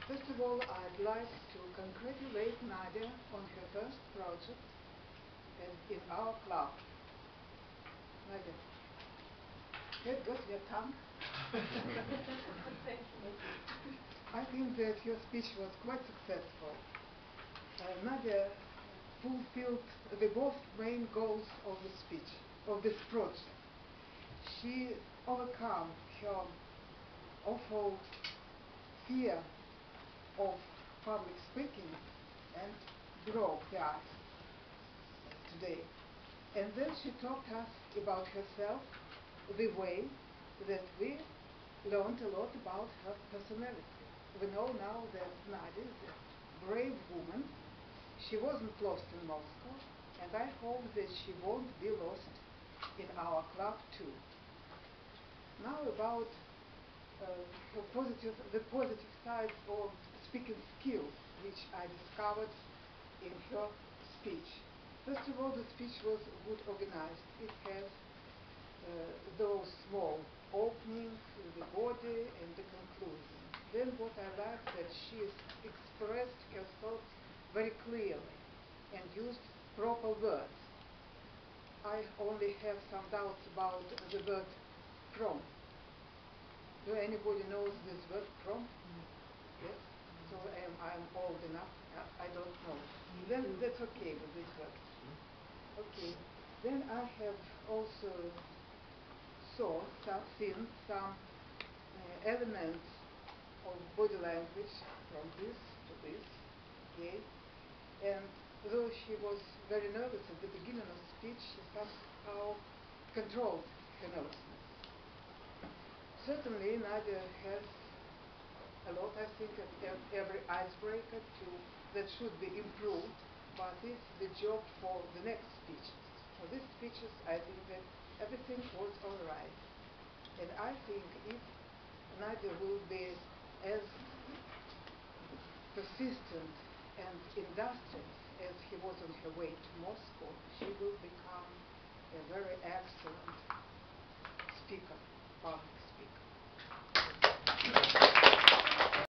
First of all, I'd like to congratulate Nadia on her first project in our club. Nadia, have got your tongue? I think that your speech was quite successful. Nadia fulfilled the both main goals of the speech, of this project. She overcame her awful fear of public speaking and broke the ice today. And then she talked us about herself, the way that we learned a lot about her personality. We know now that Nadia is a brave woman. She wasn't lost in Moscow, and I hope that she won't be lost in our club too. Now about the positive side of speaking skills, which I discovered in her speech. First of all, the speech was good organized. It has those small openings in the body and the conclusion. Then what I liked that she expressed her thoughts very clearly and used proper words. I only have some doubts about the word from. Do anybody knows this word from? Yes? So I'm old enough. I don't know. Then that's okay with this word. Okay. Then I have also seen some elements of body language from this to this. Okay. And though she was very nervous at the beginning of speech, she somehow controlled her nervousness. Certainly, Nadia has a lot, I think, of every icebreaker that should be improved, but it's the job for the next speeches. For these speeches, I think that everything was all right. And I think if Nadia will be as persistent and industrious as he was on her way to Moscow, she will become a very excellent speaker, public